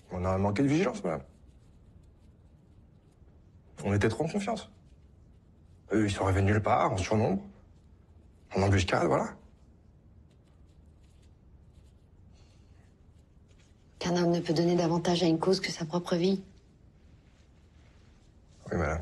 On a manqué de vigilance, madame. On était trop en confiance. Eux, ils sont revenus nulle part, en surnombre, en embuscade, voilà. Qu'un homme ne peut donner davantage à une cause que sa propre vie. Oui, madame.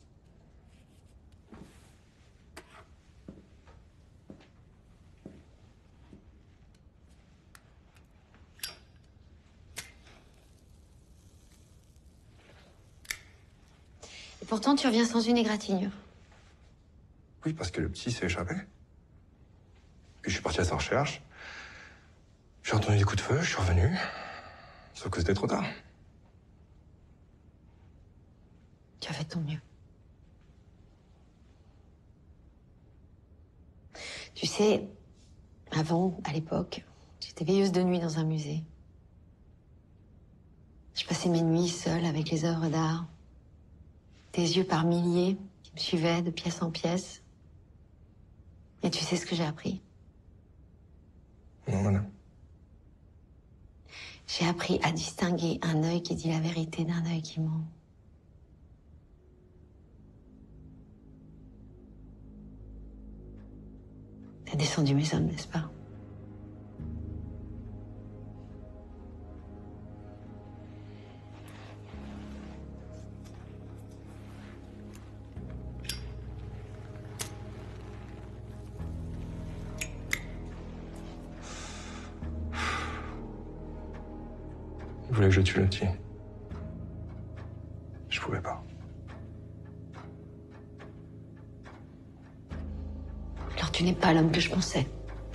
Et pourtant, tu reviens sans une égratignure. Oui, parce que le petit s'est échappé. Puis je suis parti à sa recherche. J'ai entendu des coups de feu, je suis revenu. Sauf que c'était trop tard. Tu as fait de ton mieux. Tu sais, avant, à l'époque, j'étais veilleuse de nuit dans un musée. Je passais mes nuits seule avec les œuvres d'art. Des yeux par milliers qui me suivaient de pièce en pièce. Et tu sais ce que j'ai appris? Non, madame. J'ai appris à distinguer un œil qui dit la vérité d'un œil qui ment. T'as descendu mes hommes, n'est-ce pas? Ils voulaient que je tue le petit. Je pouvais pas. Alors tu n'es pas l'homme que je pensais.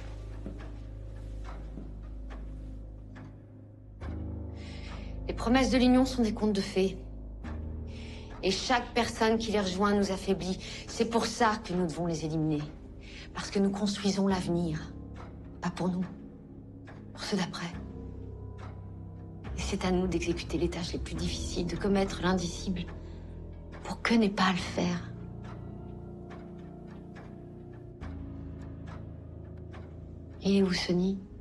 Les promesses de l'Union sont des contes de fées. Et chaque personne qui les rejoint nous affaiblit. C'est pour ça que nous devons les éliminer. Parce que nous construisons l'avenir. Pas pour nous. Pour ceux d'après. Et c'est à nous d'exécuter les tâches les plus difficiles, de commettre l'indicible. Pour que n'ait pas à le faire. Il est où, Sonny?